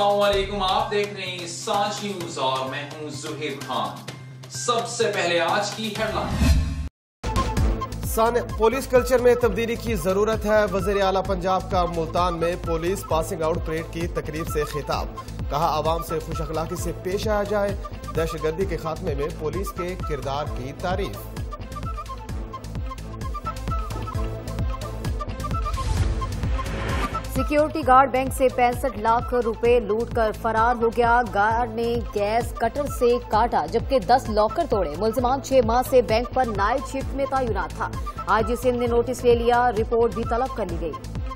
अस्सलामुअलैकुम, आप देख रहे हैं सांझ न्यूज और मैं हूं जुहेब खान। सबसे पहले आज की हेडलाइन। पुलिस कल्चर में तब्दीली की जरूरत है। वज़ीर आला पंजाब का मुल्तान में पुलिस पासिंग आउट परेड की तकरीब से खिताब। कहा, आवाम से खुश अखलाकी से पेश आया जाए। दहशतगर्दी के खात्मे में पुलिस के किरदार की तारीफ। सिक्योरिटी गार्ड बैंक से 65 लाख रुपए लूट कर फरार हो गया। गार्ड ने गैस कटर से काटा जबकि 10 लॉकर तोड़े। मुलजिमान 6 माह से बैंक पर नाइट शिफ्ट में तैनात था। आईजी सिंध ने नोटिस ले लिया, रिपोर्ट भी तलब कर ली गई।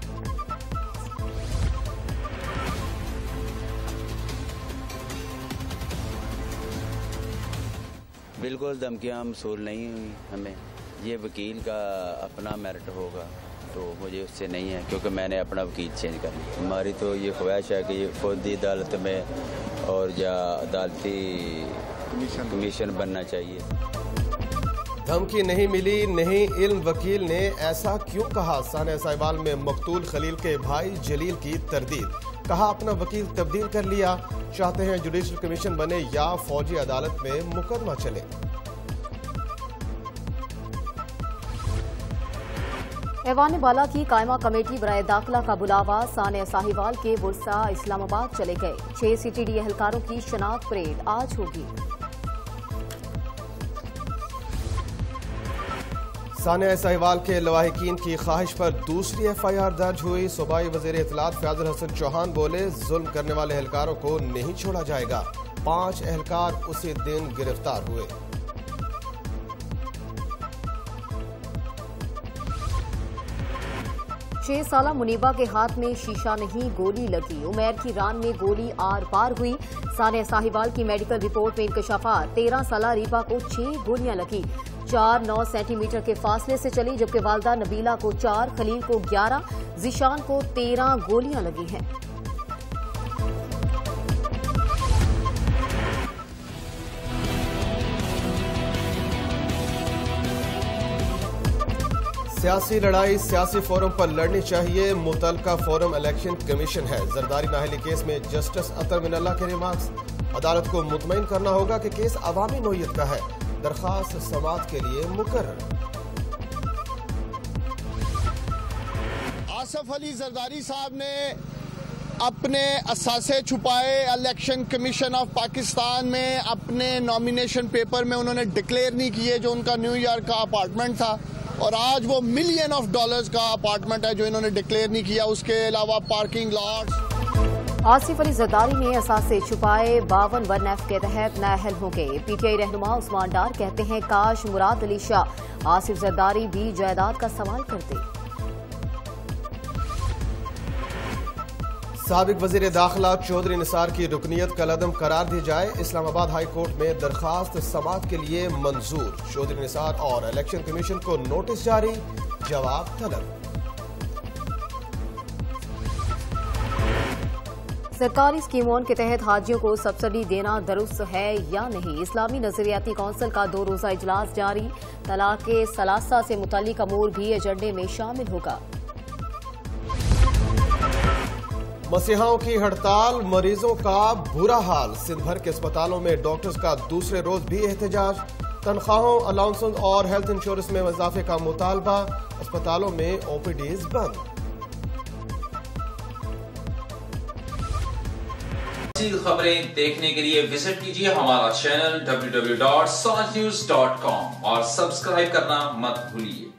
बिल्कुल धमकियां मसूल नहीं हुई हमें। ये वकील का अपना मेरिट होगा तो मुझे उससे नहीं है, क्योंकि मैंने अपना वकील चेंज कर लिया। हमारी तो ये ख्वाहिश है कि ये फौजी अदालत में और या अदालती कमीशन बनना चाहिए। धमकी नहीं मिली, नहीं इल्म। वकील ने ऐसा क्यों कहा? सान्य साहिवाल में मकतूल खलील के भाई जलील की तरदीद। कहा, अपना वकील तब्दील कर लिया। चाहते हैं जुडिशल कमीशन बने या फौजी अदालत में मुकदमा चले। ऐवान बाला की कायमा कमेटी बराए दाखिला का बुलावा। सान्य साहिवाल के बुरसा इस्लामाबाद चले गए। 6 सीटीडी एहलकारों की शनाख्त परेड आज होगी। सान्य साहिवाल के लवाहिकीन की ख्वाहिश पर दूसरी FIR दर्ज हुई। सूबाई वजीर इत्तलात फयाजुल हसन चौहान बोले, जुल्म करने वाले एहलकारों को नहीं छोड़ा जाएगा। 5 एहलकार उसी दिन गिरफ्तार हुए। छह साला मुनीबा के हाथ में शीशा नहीं, गोली लगी। उमैर की रान में गोली आर पार हुई। सान्य साहिवाल की मेडिकल रिपोर्ट में इंकशाफात। 13 साला रीबा को 6 गोलियां लगी। 4-9 सेंटीमीटर के फासले से चली, जबकि वालदा नबीला को 4, खलील को 11, जिशान को 13 गोलियां लगी हैं। सियासी लड़ाई सियासी फोरम पर लड़नी चाहिए। मुतलका फोरम इलेक्शन कमीशन है। जरदारी नाहली केस में जस्टिस अतर मिनल्ला के रिमार्क्स। अदालत को मुतमईन करना होगा कि केस अवामी नोयत का है। दरखास्त समाअत के लिए मुकर्रर। आसिफ अली जरदारी साहब ने अपने असासे छुपाए। इलेक्शन कमीशन ऑफ पाकिस्तान में अपने नॉमिनेशन पेपर में उन्होंने डिक्लेयर नहीं किए जो उनका न्यूयॉर्क का अपार्टमेंट था, और आज वो $मिलियन का अपार्टमेंट है जो इन्होंने डिक्लेयर नहीं किया। उसके अलावा पार्किंग लॉट्स। आसिफ अली जरदारी ने असासे छुपाए। 52(1)F के तहत नाअहल हो गए। PTI रहनुमा उस्मान डार कहते हैं, काश मुराद अली शाह आसिफ जरदारी भी जायदाद का सवाल करते। साबिक वजीर दाखिला चौधरी निसार की रुकनीत कलअदम करार दी जाए। इस्लामाबाद हाई कोर्ट में दरखास्त समाअत के लिए मंजूर। चौधरी निसार और इलेक्शन कमीशन को नोटिस जारी, जवाब तलब। सरकारी स्कीमों के तहत हाजियों को सब्सिडी देना दुरुस्त है या नहीं? इस्लामी नजरियाती कौंसिल का 2 रोजा इजलास जारी। तलाक़े सलासा से मुतालिक अमूर भी एजेंडे में शामिल होगा। मसीहाओं की हड़ताल, मरीजों का बुरा हाल। सिंध भर के अस्पतालों में डॉक्टर्स का दूसरे रोज भी एहतजाज। तनख्वाहों, अलाउंसेस और हेल्थ इंश्योरेंस में इजाफे का मुतालबा। अस्पतालों में OPDs बंद। खबरें देखने के लिए विजिट कीजिए हमारा चैनल www.sanjnews.com और सब्सक्राइब करना मत भूलिए।